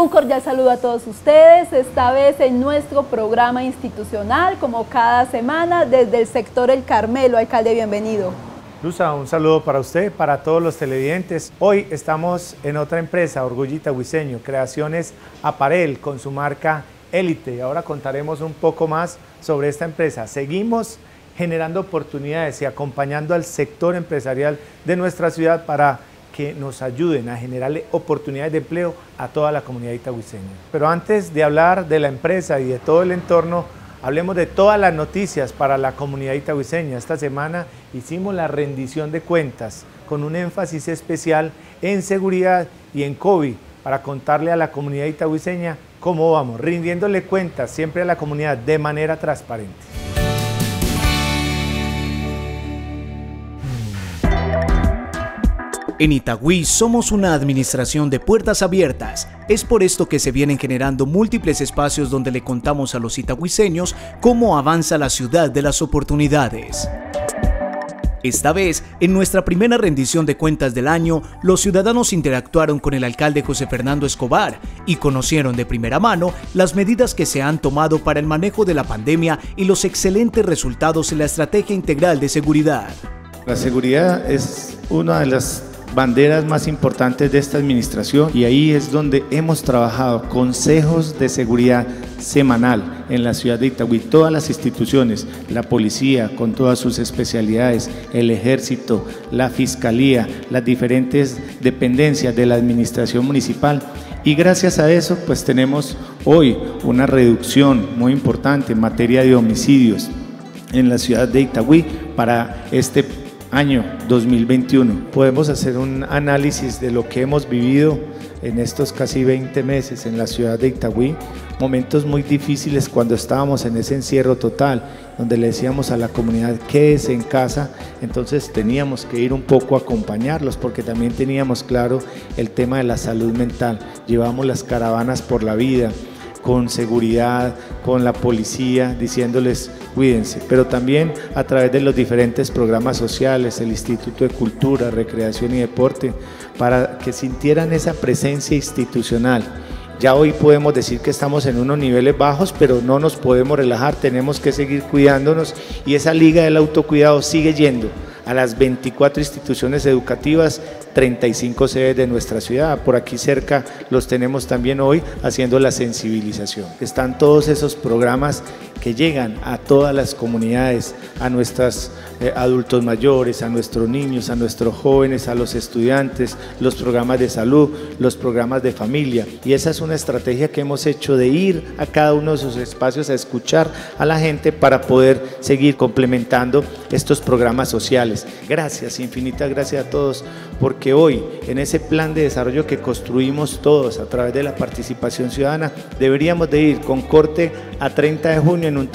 Un cordial saludo a todos ustedes, esta vez en nuestro programa institucional, como cada semana, desde el sector El Carmelo. Alcalde, bienvenido. Luza, un saludo para usted, para todos los televidentes. Hoy estamos en otra empresa, Orgullo Itagüiseño, Creaciones Aparel, con su marca Élite. Ahora contaremos un poco más sobre esta empresa. Seguimos generando oportunidades y acompañando al sector empresarial de nuestra ciudad para que nos ayuden a generarle oportunidades de empleo a toda la comunidad itagüiseña. Pero antes de hablar de la empresa y de todo el entorno, hablemos de todas las noticias para la comunidad itagüiseña. Esta semana hicimos la rendición de cuentas con un énfasis especial en seguridad y en COVID para contarle a la comunidad itagüiseña cómo vamos, rindiéndole cuentas siempre a la comunidad de manera transparente. En Itagüí somos una administración de puertas abiertas. Es por esto que se vienen generando múltiples espacios donde le contamos a los itagüiseños cómo avanza la ciudad de las oportunidades. Esta vez, en nuestra primera rendición de cuentas del año, los ciudadanos interactuaron con el alcalde José Fernando Escobar y conocieron de primera mano las medidas que se han tomado para el manejo de la pandemia y los excelentes resultados en la estrategia integral de seguridad. La seguridad es una de las banderas más importantes de esta administración y ahí es donde hemos trabajado consejos de seguridad semanal en la ciudad de Itagüí, todas las instituciones, la policía con todas sus especialidades, el ejército, la fiscalía, las diferentes dependencias de la administración municipal, y gracias a eso pues tenemos hoy una reducción muy importante en materia de homicidios en la ciudad de Itagüí para este año 2021. Podemos hacer un análisis de lo que hemos vivido en estos casi 20 meses en la ciudad de Itagüí, momentos muy difíciles cuando estábamos en ese encierro total, donde le decíamos a la comunidad quédese en casa, entonces teníamos que ir un poco a acompañarlos porque también teníamos claro el tema de la salud mental. Llevamos las caravanas por la vida, con seguridad, con la policía, diciéndoles cuídense, pero también a través de los diferentes programas sociales, el Instituto de Cultura, Recreación y Deporte, para que sintieran esa presencia institucional. Ya hoy podemos decir que estamos en unos niveles bajos, pero no nos podemos relajar, tenemos que seguir cuidándonos y esa liga del autocuidado sigue yendo a las 24 instituciones educativas, 35 sedes de nuestra ciudad. Por aquí cerca los tenemos también hoy haciendo la sensibilización. Están todos esos programas que llegan a todas las comunidades, a nuestros adultos mayores, a nuestros niños, a nuestros jóvenes, a los estudiantes, los programas de salud, los programas de familia. Y esa es una estrategia que hemos hecho de ir a cada uno de esos espacios a escuchar a la gente para poder seguir complementando estos programas sociales. Gracias, infinitas gracias a todos, porque hoy en ese plan de desarrollo que construimos todos a través de la participación ciudadana, deberíamos de ir con corte a 30 de junio en un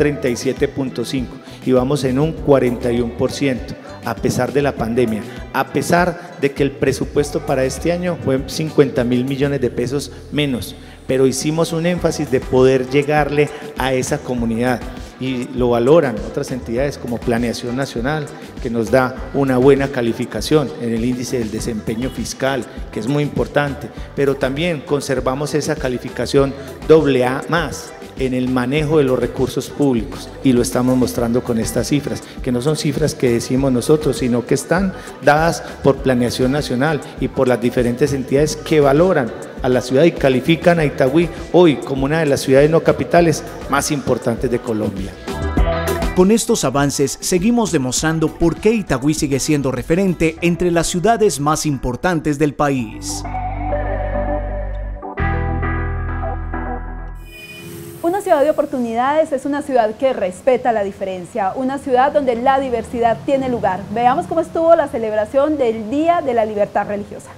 37.5 y vamos en un 41%, a pesar de la pandemia, a pesar de que el presupuesto para este año fue 50.000 millones de pesos menos, pero hicimos un énfasis de poder llegarle a esa comunidad. Y lo valoran otras entidades como Planeación Nacional, que nos da una buena calificación en el índice del desempeño fiscal, que es muy importante, pero también conservamos esa calificación AA+ en el manejo de los recursos públicos y lo estamos mostrando con estas cifras, que no son cifras que decimos nosotros, sino que están dadas por Planeación Nacional y por las diferentes entidades que valoran a la ciudad y califican a Itagüí hoy como una de las ciudades no capitales más importantes de Colombia. Con estos avances seguimos demostrando por qué Itagüí sigue siendo referente entre las ciudades más importantes del país. Una ciudad de oportunidades es una ciudad que respeta la diferencia, una ciudad donde la diversidad tiene lugar. Veamos cómo estuvo la celebración del Día de la Libertad Religiosa.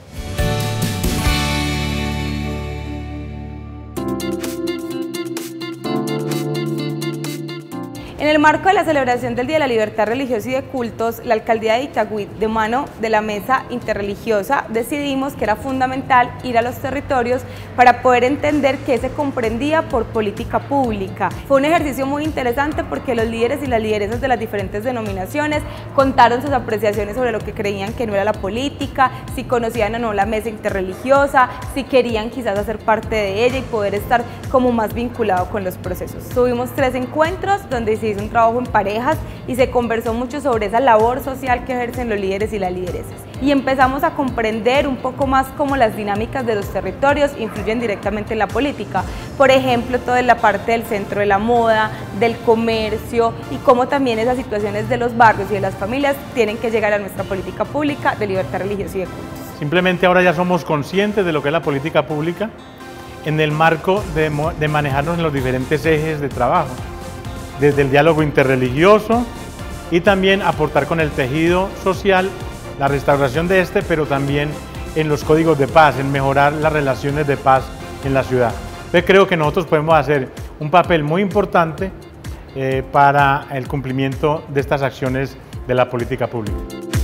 En el marco de la celebración del Día de la Libertad Religiosa y de Cultos, la Alcaldía de Itagüí, de mano de la Mesa Interreligiosa, decidimos que era fundamental ir a los territorios para poder entender qué se comprendía por política pública. Fue un ejercicio muy interesante porque los líderes y las lideresas de las diferentes denominaciones contaron sus apreciaciones sobre lo que creían que no era la política, si conocían o no la Mesa Interreligiosa, si querían quizás hacer parte de ella y poder estar como más vinculado con los procesos. Tuvimos 3 encuentros donde se hizo un trabajo en parejas y se conversó mucho sobre esa labor social que ejercen los líderes y las lideresas. Y empezamos a comprender un poco más cómo las dinámicas de los territorios influyen directamente en la política. Por ejemplo, toda la parte del centro de la moda, del comercio y cómo también esas situaciones de los barrios y de las familias tienen que llegar a nuestra política pública de libertad religiosa y de cultos. Simplemente ahora ya somos conscientes de lo que es la política pública en el marco de manejarnos en los diferentes ejes de trabajo, desde el diálogo interreligioso y también aportar con el tejido social, la restauración de este, pero también en los códigos de paz, en mejorar las relaciones de paz en la ciudad. Entonces creo que nosotros podemos hacer un papel muy importante para el cumplimiento de estas acciones de la política pública.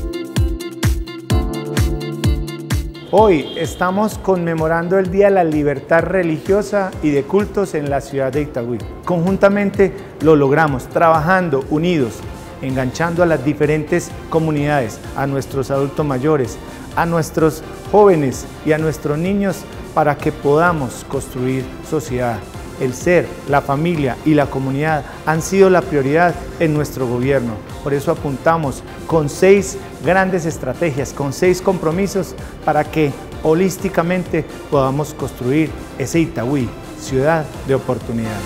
Hoy estamos conmemorando el Día de la Libertad Religiosa y de Cultos en la ciudad de Itagüí. Conjuntamente lo logramos, trabajando unidos, enganchando a las diferentes comunidades, a nuestros adultos mayores, a nuestros jóvenes y a nuestros niños para que podamos construir sociedad. El ser, la familia y la comunidad han sido la prioridad en nuestro gobierno. Por eso apuntamos con 6 grandes estrategias, con 6 compromisos para que holísticamente podamos construir ese Itagüí, ciudad de oportunidad.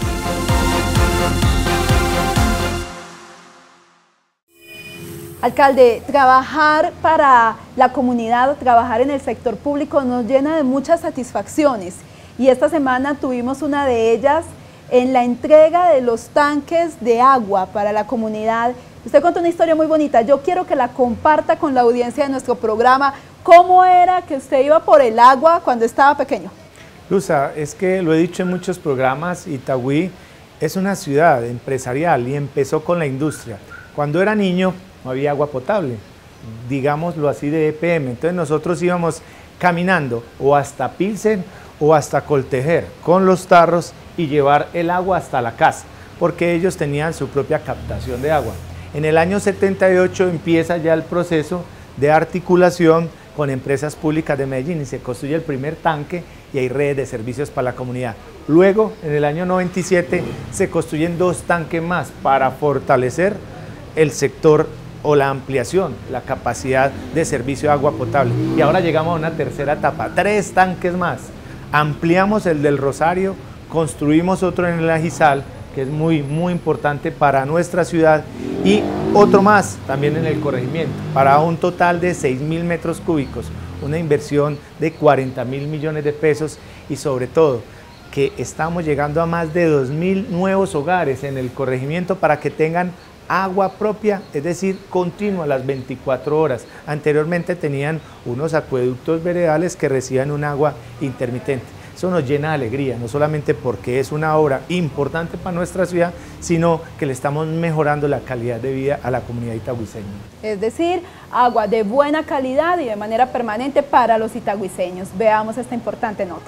Alcalde, trabajar para la comunidad, trabajar en el sector público nos llena de muchas satisfacciones. Y esta semana tuvimos una de ellas en la entrega de los tanques de agua para la comunidad. Usted contó una historia muy bonita, yo quiero que la comparta con la audiencia de nuestro programa. ¿Cómo era que usted iba por el agua cuando estaba pequeño? Luza, es que lo he dicho en muchos programas, Itagüí es una ciudad empresarial y empezó con la industria. Cuando era niño no había agua potable, digámoslo así de EPM, entonces nosotros íbamos caminando o hasta Pilsen o hasta Coltejer con los tarros y llevar el agua hasta la casa, porque ellos tenían su propia captación de agua. En el año 78 empieza ya el proceso de articulación con empresas públicas de Medellín y se construye el primer tanque y hay redes de servicios para la comunidad. Luego, en el año 97, se construyen 2 tanques más para fortalecer el sector o la ampliación, la capacidad de servicio de agua potable. Y ahora llegamos a una tercera etapa, 3 tanques más. Ampliamos el del Rosario, construimos otro en el Ajizal, que es muy importante para nuestra ciudad, y otro más también en el corregimiento, para un total de 6.000 metros cúbicos, una inversión de 40.000 millones de pesos y sobre todo que estamos llegando a más de 2.000 nuevos hogares en el corregimiento para que tengan agua propia, es decir, continua las 24 horas. Anteriormente tenían unos acueductos veredales que recibían un agua intermitente. Eso nos llena de alegría, no solamente porque es una obra importante para nuestra ciudad, sino que le estamos mejorando la calidad de vida a la comunidad itagüiseña. Es decir, agua de buena calidad y de manera permanente para los itagüiseños. Veamos esta importante nota.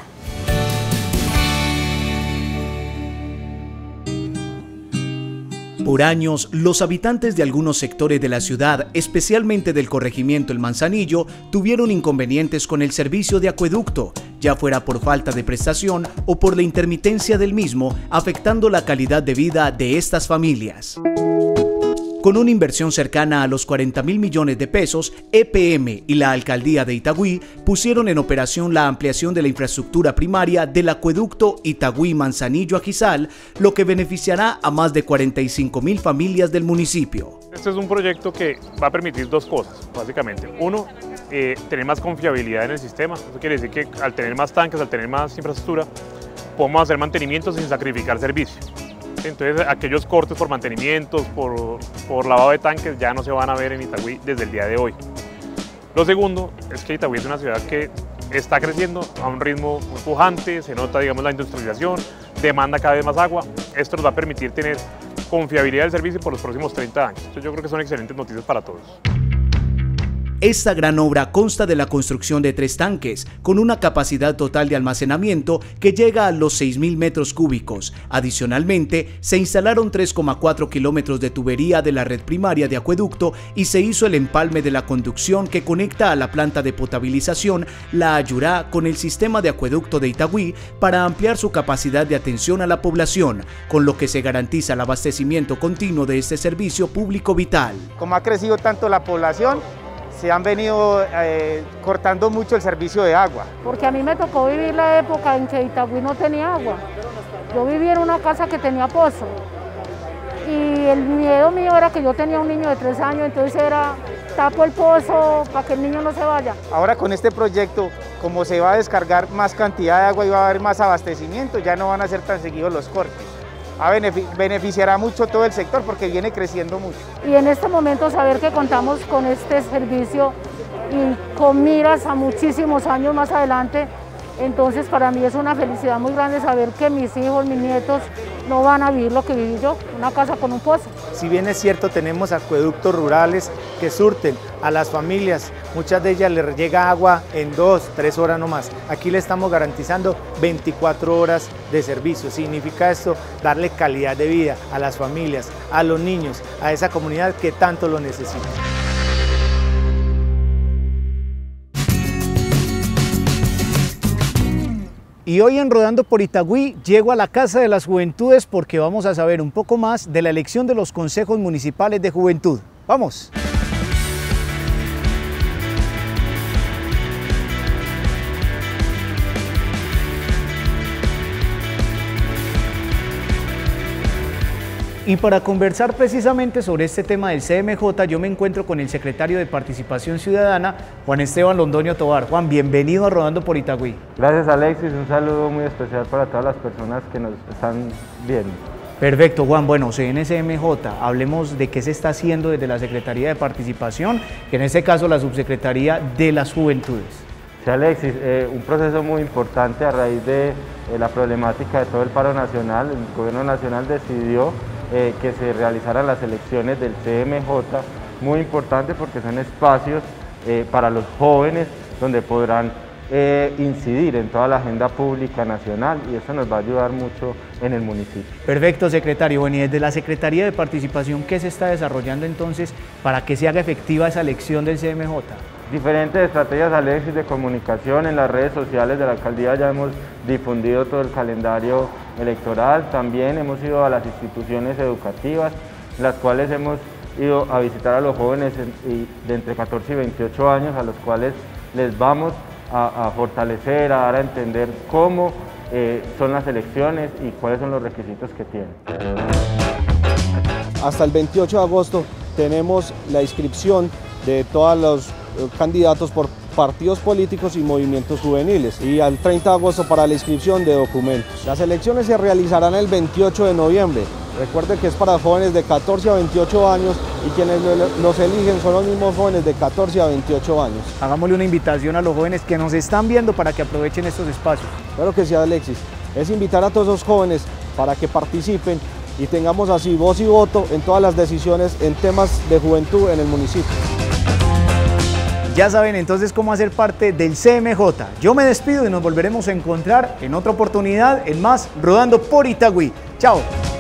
Por años, los habitantes de algunos sectores de la ciudad, especialmente del corregimiento El Manzanillo, tuvieron inconvenientes con el servicio de acueducto, ya fuera por falta de prestación o por la intermitencia del mismo, afectando la calidad de vida de estas familias. Con una inversión cercana a los 40.000 millones de pesos, EPM y la Alcaldía de Itagüí pusieron en operación la ampliación de la infraestructura primaria del acueducto Itagüí-Manzanillo-Ajizal, lo que beneficiará a más de 45.000 familias del municipio. Este es un proyecto que va a permitir 2 cosas, básicamente. Uno, tener más confiabilidad en el sistema. Eso quiere decir que al tener más tanques, al tener más infraestructura, podemos hacer mantenimiento sin sacrificar servicio. Entonces aquellos cortes por mantenimientos, por lavado de tanques ya no se van a ver en Itagüí desde el día de hoy. Lo segundo es que Itagüí es una ciudad que está creciendo a un ritmo muy pujante, se nota, digamos, la industrialización, demanda cada vez más agua. Esto nos va a permitir tener confiabilidad del servicio por los próximos 30 años. Entonces yo creo que son excelentes noticias para todos. Esta gran obra consta de la construcción de 3 tanques, con una capacidad total de almacenamiento que llega a los 6.000 metros cúbicos. Adicionalmente, se instalaron 3,4 kilómetros de tubería de la red primaria de acueducto y se hizo el empalme de la conducción que conecta a la planta de potabilización, la Ayurá, con el sistema de acueducto de Itagüí para ampliar su capacidad de atención a la población, con lo que se garantiza el abastecimiento continuo de este servicio público vital. Como ha crecido tanto la población, se han venido cortando mucho el servicio de agua. Porque a mí me tocó vivir la época en que Itagüí no tenía agua. Yo vivía en una casa que tenía pozo y el miedo mío era que yo tenía un niño de 3 años, entonces era tapo el pozo para que el niño no se vaya. Ahora con este proyecto, como se va a descargar más cantidad de agua y va a haber más abastecimiento, ya no van a ser tan seguidos los cortes. Beneficiará mucho todo el sector porque viene creciendo mucho. Y en este momento saber que contamos con este servicio y con miras a muchísimos años más adelante, entonces para mí es una felicidad muy grande saber que mis hijos, mis nietos no van a vivir lo que viví yo, una casa con un pozo. Si bien es cierto, tenemos acueductos rurales que surten a las familias, muchas de ellas les llega agua en 2-3 horas nomás. Aquí le estamos garantizando 24 horas de servicio. Significa esto darle calidad de vida a las familias, a los niños, a esa comunidad que tanto lo necesita. Y hoy en Rodando por Itagüí llego a la Casa de las Juventudes porque vamos a saber un poco más de la elección de los consejos municipales de juventud. ¡Vamos! Y para conversar precisamente sobre este tema del CMJ, yo me encuentro con el secretario de Participación Ciudadana, Juan Esteban Londoño Tobar. Juan, bienvenido a Rodando por Itagüí. Gracias, Alexis, un saludo muy especial para todas las personas que nos están viendo. Perfecto, Juan. Bueno, CNCMJ, hablemos de qué se está haciendo desde la Secretaría de Participación, que en este caso la Subsecretaría de las Juventudes. Sí, Alexis, un proceso muy importante a raíz de la problemática de todo el paro nacional. El gobierno nacional decidió que se realizaran las elecciones del CMJ, muy importante porque son espacios para los jóvenes donde podrán incidir en toda la agenda pública nacional y eso nos va a ayudar mucho en el municipio. Perfecto, secretario. Bueno, y desde la Secretaría de Participación, ¿qué se está desarrollando entonces para que se haga efectiva esa elección del CMJ? Diferentes estrategias, Alexis, de comunicación en las redes sociales de la alcaldía. Ya hemos difundido todo el calendario electoral, también hemos ido a las instituciones educativas, las cuales hemos ido a visitar a los jóvenes de entre 14 y 28 años, a los cuales les vamos a fortalecer, a dar a entender cómo son las elecciones y cuáles son los requisitos que tienen. Hasta el 28 de agosto tenemos la inscripción de todos los candidatos por partidos políticos y movimientos juveniles y al 30 de agosto para la inscripción de documentos. Las elecciones se realizarán el 28 de noviembre. Recuerde que es para jóvenes de 14 a 28 años y quienes los eligen son los mismos jóvenes de 14 a 28 años. Hagámosle una invitación a los jóvenes que nos están viendo para que aprovechen estos espacios. Claro que sí, Alexis. Es invitar a todos los jóvenes para que participen y tengamos así voz y voto en todas las decisiones en temas de juventud en el municipio. Ya saben entonces cómo hacer parte del CMJ. Yo me despido y nos volveremos a encontrar en otra oportunidad en más Rodando por Itagüí. ¡Chao!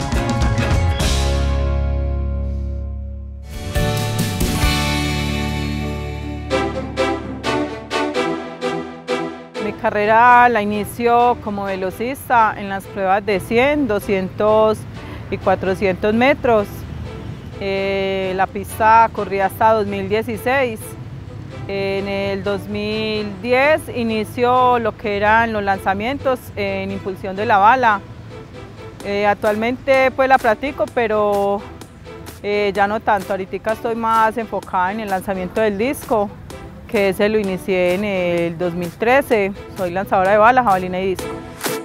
Mi carrera la inicio como velocista en las pruebas de 100, 200 y 400 metros. La pista corría hasta 2016. En el 2010 inició lo que eran los lanzamientos en impulsión de la bala. Actualmente pues la practico, pero ya no tanto. Ahorita estoy más enfocada en el lanzamiento del disco, que ese lo inicié en el 2013. Soy lanzadora de bala, jabalina y disco.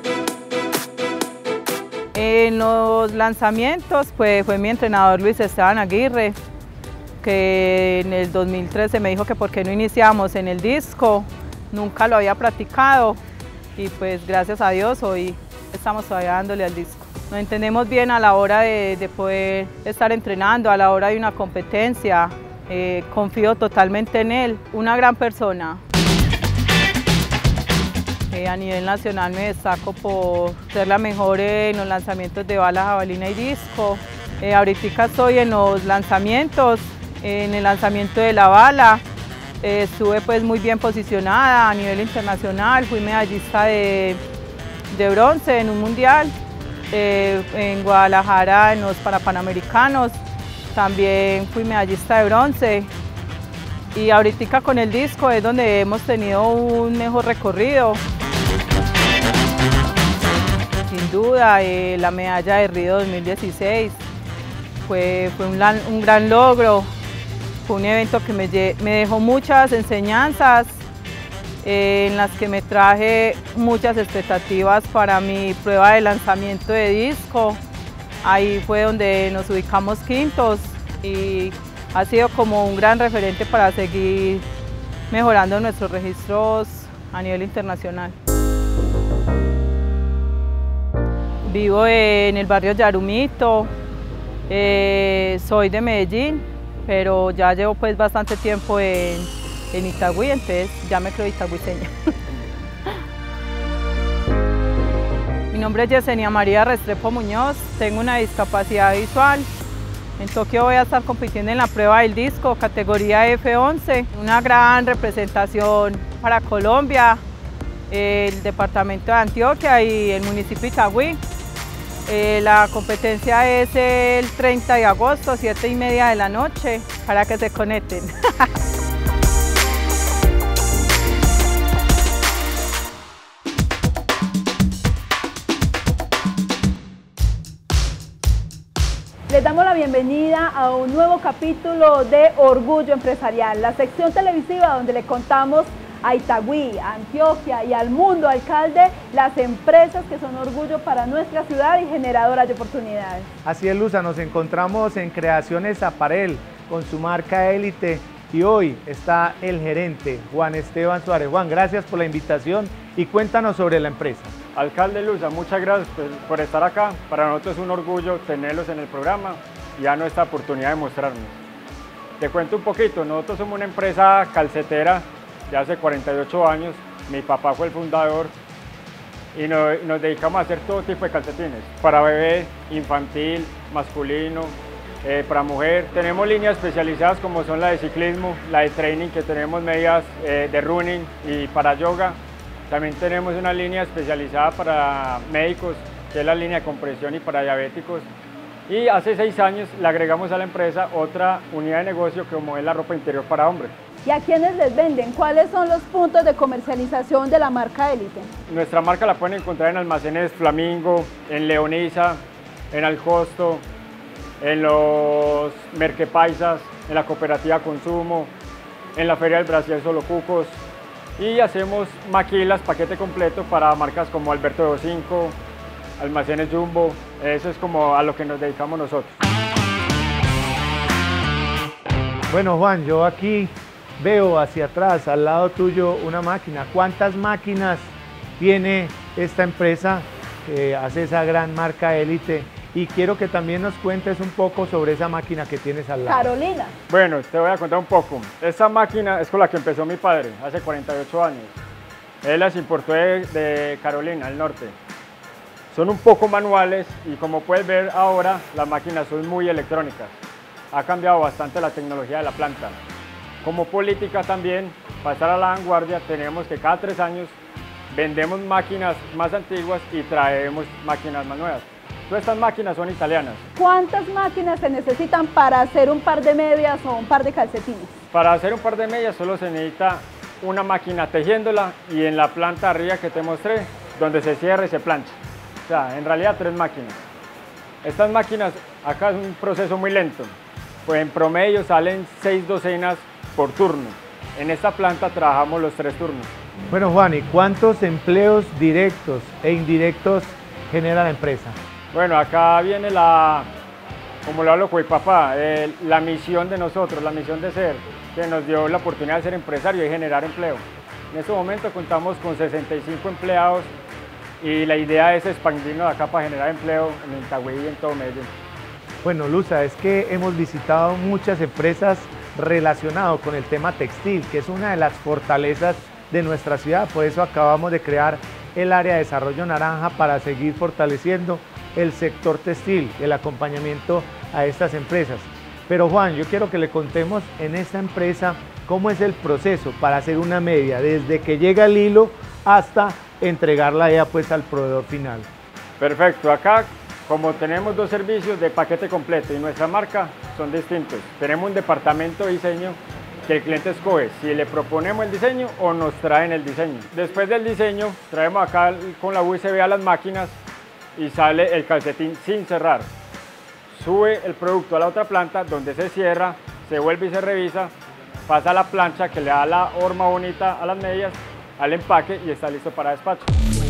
En los lanzamientos pues fue mi entrenador Luis Esteban Aguirre, que en el 2013 me dijo que por qué no iniciamos en el disco, nunca lo había practicado y pues gracias a Dios hoy estamos todavía dándole al disco. Nos entendemos bien a la hora de poder estar entrenando, a la hora de una competencia. Confío totalmente en él, una gran persona. A nivel nacional me destaco por ser la mejor en los lanzamientos de bala, jabalina y disco. Ahorita estoy en los lanzamientos, en el lanzamiento de la bala. Estuve pues muy bien posicionada a nivel internacional, fui medallista de bronce en un mundial. En Guadalajara en los Parapanamericanos también fui medallista de bronce. Y ahorita con el disco es donde hemos tenido un mejor recorrido. Sin duda, la medalla de Río 2016 fue un gran logro, fue un evento que me dejó muchas enseñanzas, en las que me traje muchas expectativas para mi prueba de lanzamiento de disco. Ahí fue donde nos ubicamos quintos y ha sido como un gran referente para seguir mejorando nuestros registros a nivel internacional. Vivo en el barrio Yarumito, soy de Medellín, pero ya llevo pues bastante tiempo en Itagüí, entonces ya me creo itagüiseña. Mi nombre es Yesenia María Restrepo Muñoz, tengo una discapacidad visual. En Tokio voy a estar compitiendo en la prueba del disco, categoría F11, una gran representación para Colombia, el departamento de Antioquia y el municipio de Itagüí. La competencia es el 30 de agosto, 7:30 de la noche, para que se conecten. Les damos la bienvenida a un nuevo capítulo de Orgullo Empresarial, la sección televisiva donde le contamos a Itagüí, a Antioquia y al mundo, alcalde, las empresas que son orgullo para nuestra ciudad y generadoras de oportunidades. Así es, Luza, nos encontramos en Creaciones Aparel con su marca Élite y hoy está el gerente Juan Esteban Suárez. Juan, gracias por la invitación y cuéntanos sobre la empresa. Alcalde Luza, muchas gracias por estar acá. Para nosotros es un orgullo tenerlos en el programa y a nuestra oportunidad de mostrarnos. Te cuento un poquito, nosotros somos una empresa calcetera de hace 48 años, mi papá fue el fundador y nos dedicamos a hacer todo tipo de calcetines, para bebé, infantil, masculino, para mujer. Tenemos líneas especializadas como son la de ciclismo, la de training, que tenemos medias de running y para yoga. También tenemos una línea especializada para médicos, que es la línea de compresión y para diabéticos. Y hace 6 años le agregamos a la empresa otra unidad de negocio como es la ropa interior para hombres. ¿Y a quiénes les venden? ¿Cuáles son los puntos de comercialización de la marca Élite? Nuestra marca la pueden encontrar en almacenes Flamingo, en Leonisa, en Alcosto, en los Merquepaisas, en la Cooperativa Consumo, en la Feria del Brasil Solocucos. Y hacemos maquilas, paquete completo para marcas como Alberto de Ocinco, almacenes Jumbo. Eso es como a lo que nos dedicamos nosotros. Bueno, Juan, yo aquí veo hacia atrás, al lado tuyo, una máquina. ¿Cuántas máquinas tiene esta empresa que hace esa gran marca Élite? Y quiero que también nos cuentes un poco sobre esa máquina que tienes al lado. Carolina. Bueno, te voy a contar un poco. Esta máquina es con la que empezó mi padre hace 48 años. Él las importó de Carolina, al norte. Son un poco manuales y como puedes ver ahora, las máquinas son muy electrónicas. Ha cambiado bastante la tecnología de la planta. Como política también, para estar a la vanguardia, tenemos que cada 3 años vendemos máquinas más antiguas y traemos máquinas más nuevas. Todas estas máquinas son italianas. ¿Cuántas máquinas se necesitan para hacer un par de medias o un par de calcetines? Para hacer un par de medias solo se necesita una máquina tejiéndola y en la planta arriba que te mostré, donde se cierra y se plancha. O sea, en realidad 3 máquinas. Estas máquinas, acá es un proceso muy lento. Pues en promedio salen 6 docenas por turno. En esta planta trabajamos los 3 turnos. Bueno, Juan, ¿y cuántos empleos directos e indirectos genera la empresa? Bueno, acá viene como lo hablo con mi papá, la misión de nosotros, la misión de ser, que nos dio la oportunidad de ser empresario y generar empleo. En este momento contamos con 65 empleados y la idea es expandirnos acá para generar empleo en Itagüí y en todo Medellín. Bueno, Luza, es que hemos visitado muchas empresas relacionadas con el tema textil, que es una de las fortalezas de nuestra ciudad. Por eso acabamos de crear el área de desarrollo naranja para seguir fortaleciendo el sector textil, el acompañamiento a estas empresas. Pero Juan, yo quiero que le contemos en esta empresa cómo es el proceso para hacer una media, desde que llega el hilo hasta entregarla ya pues al proveedor final. Perfecto, acá como tenemos dos servicios de paquete completo y nuestra marca son distintos. Tenemos un departamento de diseño que el cliente escoge si le proponemos el diseño o nos traen el diseño. Después del diseño traemos acá con la USB a las máquinas y sale el calcetín sin cerrar. Sube el producto a la otra planta donde se cierra, se vuelve y se revisa, pasa a la plancha que le da la horma bonita a las medias, al empaque y está listo para despacho.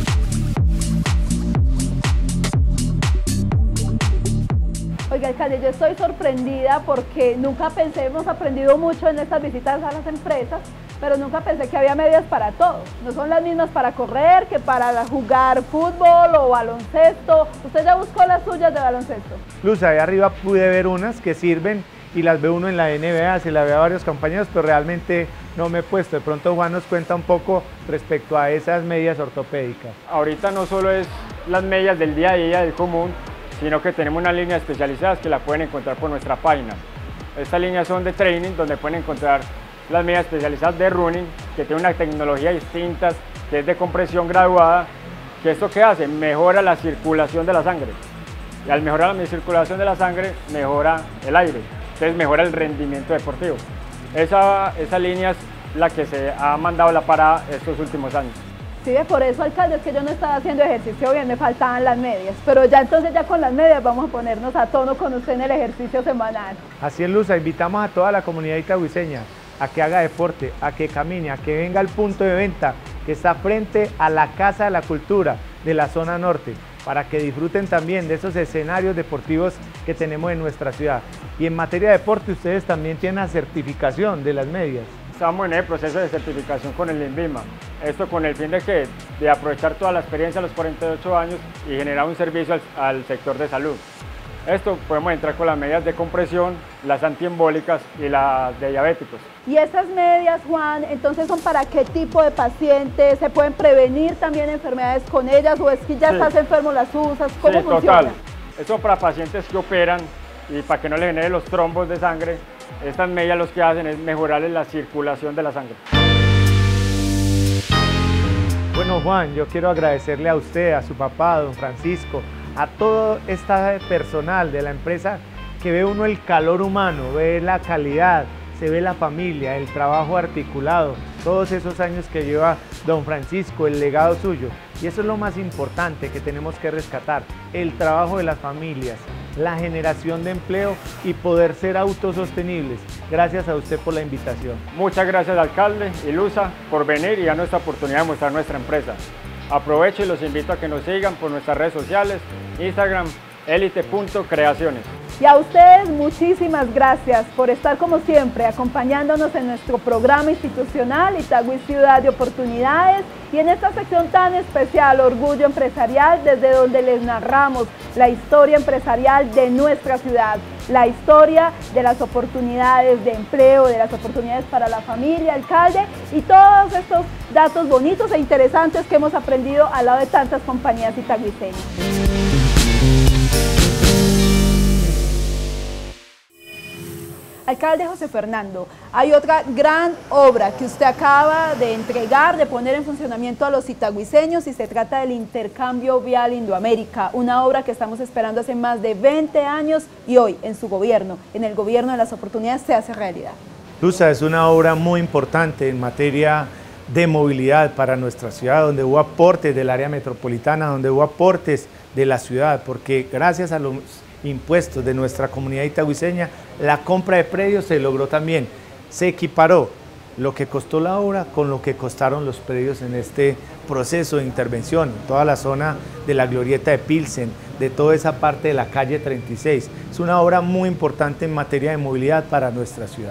Oiga, alcalde, yo estoy sorprendida porque nunca pensé, hemos aprendido mucho en estas visitas a las empresas, pero nunca pensé que había medias para todo. No son las mismas para correr que para jugar fútbol o baloncesto. ¿Usted ya buscó las suyas de baloncesto? Luza, ahí arriba pude ver unas que sirven y las ve uno en la NBA, se la ve a varios compañeros, pero realmente no me he puesto. De pronto Juan nos cuenta un poco respecto a esas medias ortopédicas. Ahorita no solo es las medias del día a día, del común, sino que tenemos una línea especializada que la pueden encontrar por nuestra página. Estas líneas son de training, donde pueden encontrar las medias especializadas de running, que tienen una tecnología distinta, que es de compresión graduada, que esto ¿qué hace? Mejora la circulación de la sangre. Y al mejorar la circulación de la sangre, mejora el aire, entonces mejora el rendimiento deportivo. Esa línea es la que se ha mandado la parada estos últimos años. Sí, por eso, alcalde, es que yo no estaba haciendo ejercicio bien, me faltaban las medias, pero ya entonces ya con las medias vamos a ponernos a tono con usted en el ejercicio semanal. Así es, Luza, invitamos a toda la comunidad itagüiseña a que haga deporte, a que camine, a que venga al punto de venta que está frente a la Casa de la Cultura de la zona norte, para que disfruten también de esos escenarios deportivos que tenemos en nuestra ciudad. Y en materia de deporte, ustedes también tienen la certificación de las medias. Estamos en el proceso de certificación con el INVIMA. Esto con el fin de aprovechar toda la experiencia a los 48 años y generar un servicio al sector de salud. Esto podemos entrar con las medidas de compresión, las antiembólicas y las de diabéticos. ¿Y estas medias, Juan, entonces son para qué tipo de pacientes? ¿Se pueden prevenir también enfermedades con ellas o es que ya estás enfermo las usas? ¿Cómo funciona? Total. Esto es para pacientes que operan y para que no le genere los trombos de sangre. Estas medias lo que hacen es mejorarles la circulación de la sangre. Bueno, Juan, yo quiero agradecerle a usted, a su papá, a don Francisco, a todo este personal de la empresa que ve uno el calor humano, ve la calidad, se ve la familia, el trabajo articulado, todos esos años que lleva don Francisco, el legado suyo. Y eso es lo más importante que tenemos que rescatar, el trabajo de las familias, la generación de empleo y poder ser autosostenibles. Gracias a usted por la invitación. Muchas gracias, alcalde y Luza, por venir y dar nuestra oportunidad de mostrar nuestra empresa. Aprovecho y los invito a que nos sigan por nuestras redes sociales, Instagram, elite.creaciones. Y a ustedes muchísimas gracias por estar como siempre acompañándonos en nuestro programa institucional Itagüí Ciudad de Oportunidades y en esta sección tan especial Orgullo Empresarial, desde donde les narramos la historia empresarial de nuestra ciudad, la historia de las oportunidades de empleo, de las oportunidades para la familia, alcalde y todos estos datos bonitos e interesantes que hemos aprendido al lado de tantas compañías itagüiseñas. Alcalde José Fernando, hay otra gran obra que usted acaba de entregar, de poner en funcionamiento a los itagüiseños y se trata del intercambio vial Indoamérica, una obra que estamos esperando hace más de 20 años y hoy en su gobierno, en el gobierno de las oportunidades, se hace realidad. Luza, es una obra muy importante en materia de movilidad para nuestra ciudad, donde hubo aportes del área metropolitana, donde hubo aportes de la ciudad, porque gracias a los impuestos de nuestra comunidad itagüiseña, la compra de predios se logró también, se equiparó lo que costó la obra con lo que costaron los predios en este proceso de intervención, toda la zona de la glorieta de Pilsen, de toda esa parte de la calle 36. Es una obra muy importante en materia de movilidad para nuestra ciudad.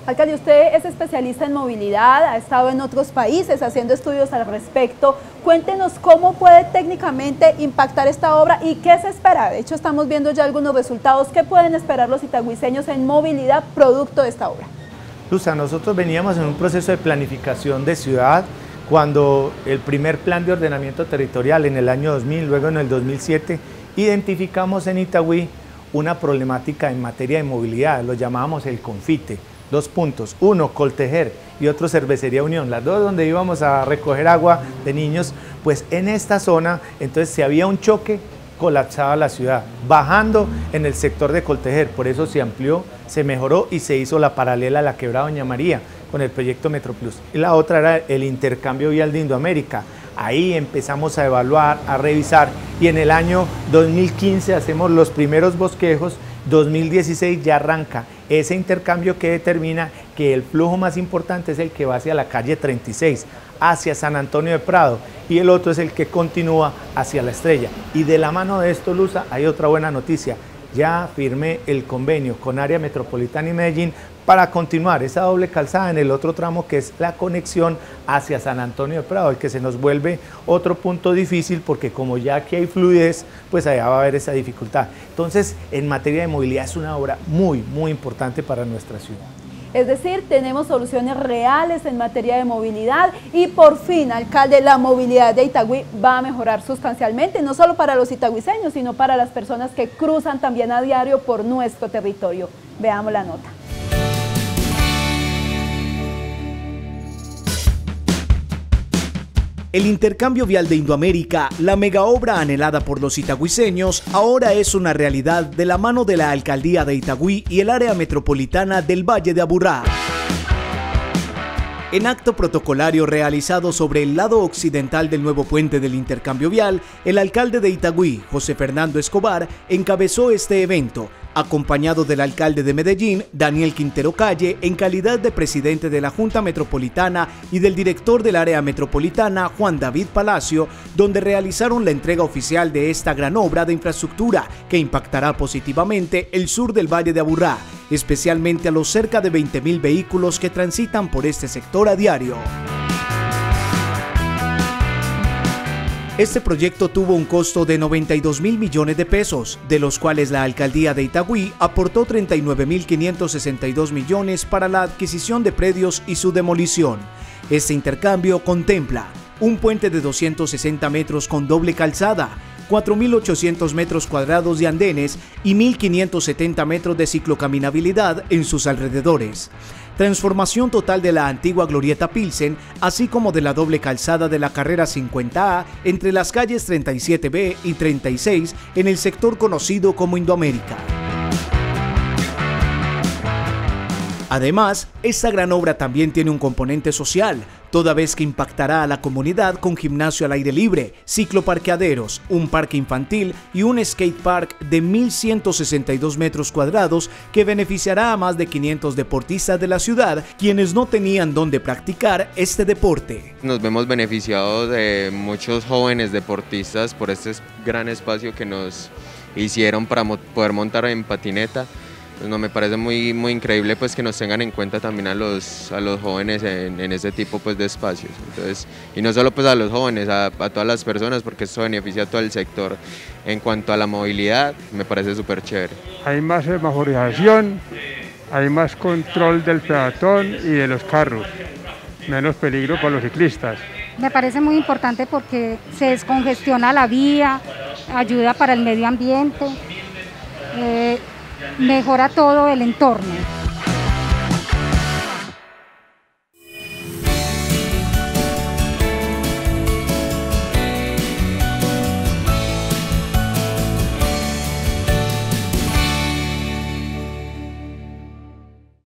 Alcalde, usted es especialista en movilidad, ha estado en otros países haciendo estudios al respecto. Cuéntenos cómo puede técnicamente impactar esta obra y qué se espera. De hecho, estamos viendo ya algunos resultados. ¿Qué pueden esperar los itagüiseños en movilidad producto de esta obra? Luzia, nosotros veníamos en un proceso de planificación de ciudad cuando el primer plan de ordenamiento territorial en el año 2000, luego en el 2007, identificamos en Itagüí una problemática en materia de movilidad, lo llamábamos el confite. 2 puntos, uno Coltejer y otro Cervecería Unión, las dos donde íbamos a recoger agua de niños, pues en esta zona, entonces si había un choque, colapsaba la ciudad, bajando en el sector de Coltejer, por eso se amplió, se mejoró y se hizo la paralela a la quebrada Doña María con el proyecto Metroplus. Y la otra era el intercambio vial de Indoamérica. Ahí empezamos a evaluar, a revisar y en el año 2015 hacemos los primeros bosquejos, 2016 ya arranca ese intercambio que determina que el flujo más importante es el que va hacia la calle 36, hacia San Antonio de Prado, y el otro es el que continúa hacia La Estrella. Y de la mano de esto, Luza, hay otra buena noticia. Ya firmé el convenio con Área Metropolitana y Medellín para continuar esa doble calzada en el otro tramo que es la conexión hacia San Antonio de Prado, el que se nos vuelve otro punto difícil porque como ya aquí hay fluidez, pues allá va a haber esa dificultad. Entonces, en materia de movilidad es una obra muy importante para nuestra ciudad. Es decir, tenemos soluciones reales en materia de movilidad y por fin, alcalde, la movilidad de Itagüí va a mejorar sustancialmente, no solo para los itagüiseños, sino para las personas que cruzan también a diario por nuestro territorio. Veamos la nota. El intercambio vial de Indoamérica, la megaobra anhelada por los itagüiseños, ahora es una realidad de la mano de la Alcaldía de Itagüí y el área metropolitana del Valle de Aburrá. En acto protocolario realizado sobre el lado occidental del nuevo puente del intercambio vial, el alcalde de Itagüí, José Fernando Escobar, encabezó este evento, acompañado del alcalde de Medellín, Daniel Quintero Calle, en calidad de presidente de la Junta Metropolitana y del director del área metropolitana, Juan David Palacio, donde realizaron la entrega oficial de esta gran obra de infraestructura que impactará positivamente el sur del Valle de Aburrá, especialmente a los cerca de 20.000 vehículos que transitan por este sector a diario. Este proyecto tuvo un costo de 92.000 millones de pesos, de los cuales la Alcaldía de Itagüí aportó 39.562 millones para la adquisición de predios y su demolición. Este intercambio contempla un puente de 260 metros con doble calzada, 4.800 metros cuadrados de andenes y 1.570 metros de ciclocaminabilidad en sus alrededores. Transformación total de la antigua Glorieta Pilsen, así como de la doble calzada de la carrera 50A entre las calles 37B y 36 en el sector conocido como Indoamérica. Además, esta gran obra también tiene un componente social, toda vez que impactará a la comunidad con gimnasio al aire libre, cicloparqueaderos, un parque infantil y un skatepark de 1.162 metros cuadrados que beneficiará a más de 500 deportistas de la ciudad, quienes no tenían dónde practicar este deporte. Nos vemos beneficiados de muchos jóvenes deportistas por este gran espacio que nos hicieron para poder montar en patineta. Pues no, me parece muy increíble pues que nos tengan en cuenta también a los jóvenes en este tipo pues de espacios. Entonces, y no solo pues a los jóvenes, a todas las personas, porque esto beneficia a todo el sector. En cuanto a la movilidad, me parece súper chévere. Hay más semaforización, hay más control del peatón y de los carros, menos peligro para los ciclistas. Me parece muy importante porque se descongestiona la vía, ayuda para el medio ambiente, mejora todo el entorno.